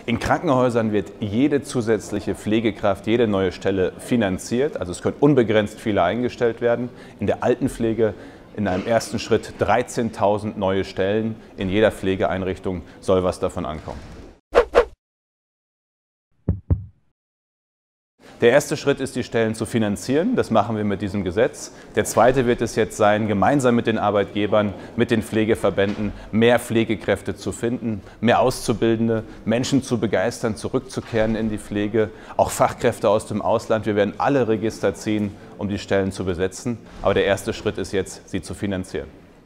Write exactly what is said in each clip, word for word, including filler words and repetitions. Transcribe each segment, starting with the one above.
In Krankenhäusern wird jede zusätzliche Pflegekraft, jede neue Stelle finanziert. Also es können unbegrenzt viele eingestellt werden. In der Altenpflege in einem ersten Schritt dreizehntausend neue Stellen. In jeder Pflegeeinrichtung soll was davon ankommen. Der erste Schritt ist, die Stellen zu finanzieren. Das machen wir mit diesem Gesetz. Der zweite wird es jetzt sein, gemeinsam mit den Arbeitgebern, mit den Pflegeverbänden mehr Pflegekräfte zu finden, mehr Auszubildende, Menschen zu begeistern, zurückzukehren in die Pflege, auch Fachkräfte aus dem Ausland. Wir werden alle Register ziehen, um die Stellen zu besetzen. Aber der erste Schritt ist jetzt, sie zu finanzieren.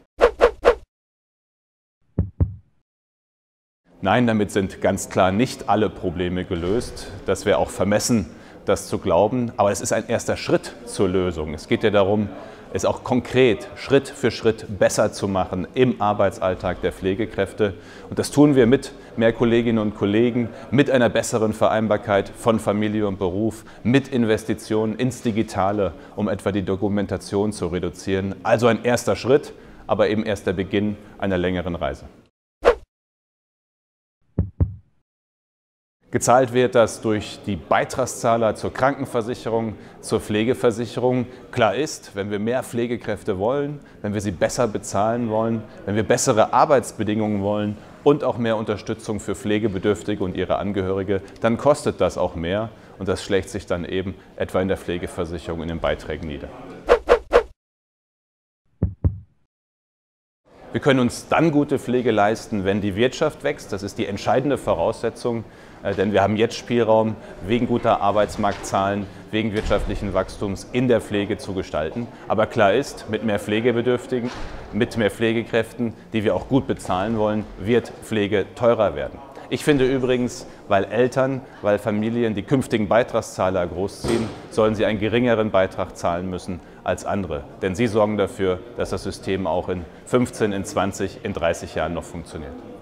Nein, damit sind ganz klar nicht alle Probleme gelöst. Das wäre auch vermessen, das zu glauben, aber es ist ein erster Schritt zur Lösung. Es geht ja darum, es auch konkret Schritt für Schritt besser zu machen im Arbeitsalltag der Pflegekräfte. Und das tun wir mit mehr Kolleginnen und Kollegen, mit einer besseren Vereinbarkeit von Familie und Beruf, mit Investitionen ins Digitale, um etwa die Dokumentation zu reduzieren. Also ein erster Schritt, aber eben erst der Beginn einer längeren Reise. Gezahlt wird das durch die Beitragszahler zur Krankenversicherung, zur Pflegeversicherung. Klar ist, wenn wir mehr Pflegekräfte wollen, wenn wir sie besser bezahlen wollen, wenn wir bessere Arbeitsbedingungen wollen und auch mehr Unterstützung für Pflegebedürftige und ihre Angehörige, dann kostet das auch mehr und das schlägt sich dann eben etwa in der Pflegeversicherung in den Beiträgen nieder. Wir können uns dann gute Pflege leisten, wenn die Wirtschaft wächst. Das ist die entscheidende Voraussetzung, denn wir haben jetzt Spielraum, wegen guter Arbeitsmarktzahlen, wegen wirtschaftlichen Wachstums in der Pflege zu gestalten. Aber klar ist, mit mehr Pflegebedürftigen, mit mehr Pflegekräften, die wir auch gut bezahlen wollen, wird Pflege teurer werden. Ich finde übrigens, weil Eltern, weil Familien die künftigen Beitragszahler großziehen, sollen sie einen geringeren Beitrag zahlen müssen als andere. Denn sie sorgen dafür, dass das System auch in fünfzehn, in zwanzig, in dreißig Jahren noch funktioniert.